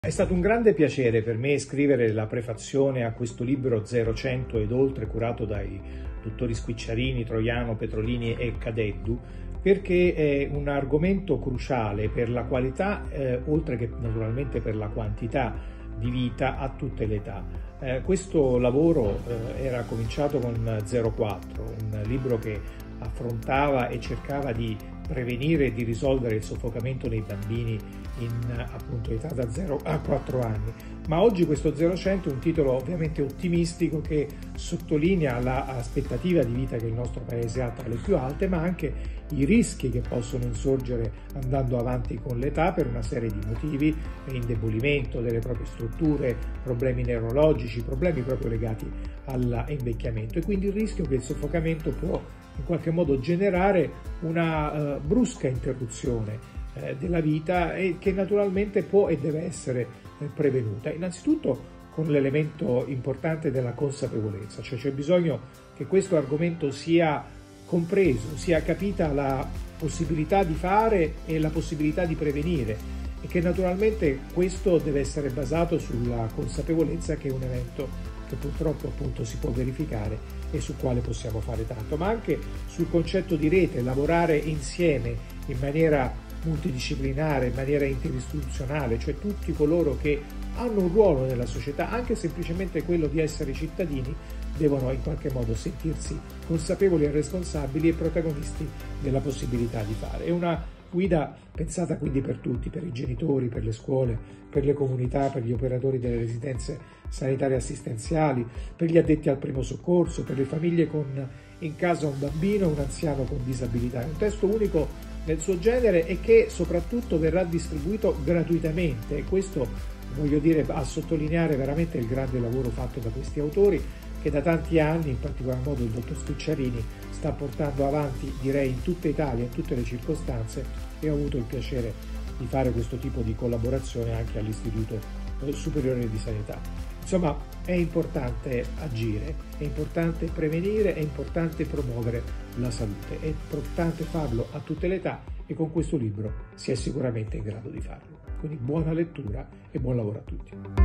È stato un grande piacere per me scrivere la prefazione a questo libro 0-100 ed oltre, curato dai dottori Squicciarini, Troiano, Petrolini e Cadeddu, perché è un argomento cruciale per la qualità, oltre che naturalmente per la quantità di vita a tutte le età. Questo lavoro era cominciato con 04, un libro che affrontava e cercava di prevenire e di risolvere il soffocamento nei bambini in appunto età da 0 a 4 anni. Ma oggi questo 0-100 è un titolo ovviamente ottimistico che sottolinea l'aspettativa di vita che il nostro paese ha tra le più alte, ma anche i rischi che possono insorgere andando avanti con l'età per una serie di motivi: indebolimento delle proprie strutture, problemi neurologici, problemi proprio legati all'invecchiamento, e quindi il rischio che il soffocamento può in qualche modo generare una brusca interruzione della vita, e che naturalmente può e deve essere prevenuta. Innanzitutto con l'elemento importante della consapevolezza, cioè c'è bisogno che questo argomento sia compreso, sia capita la possibilità di fare e la possibilità di prevenire, e che naturalmente questo deve essere basato sulla consapevolezza che è un evento che purtroppo appunto si può verificare e sul quale possiamo fare tanto, ma anche sul concetto di rete, lavorare insieme in maniera multidisciplinare, in maniera interistituzionale, cioè tutti coloro che hanno un ruolo nella società, anche semplicemente quello di essere cittadini, devono in qualche modo sentirsi consapevoli e responsabili e protagonisti della possibilità di fare. È una guida pensata quindi per tutti, per i genitori, per le scuole, per le comunità, per gli operatori delle residenze sanitarie assistenziali, per gli addetti al primo soccorso, per le famiglie con in casa un bambino o un anziano con disabilità. È un testo unico nel suo genere e che soprattutto verrà distribuito gratuitamente, e questo voglio dire a sottolineare veramente il grande lavoro fatto da questi autori, che da tanti anni, in particolar modo il dottor Squicciarini, sta portando avanti, direi in tutta Italia, in tutte le circostanze, e ho avuto il piacere di fare questo tipo di collaborazione anche all'Istituto Superiore di Sanità. Insomma, è importante agire, è importante prevenire, è importante promuovere la salute, è importante farlo a tutte le età, e con questo libro si è sicuramente in grado di farlo. Quindi buona lettura e buon lavoro a tutti.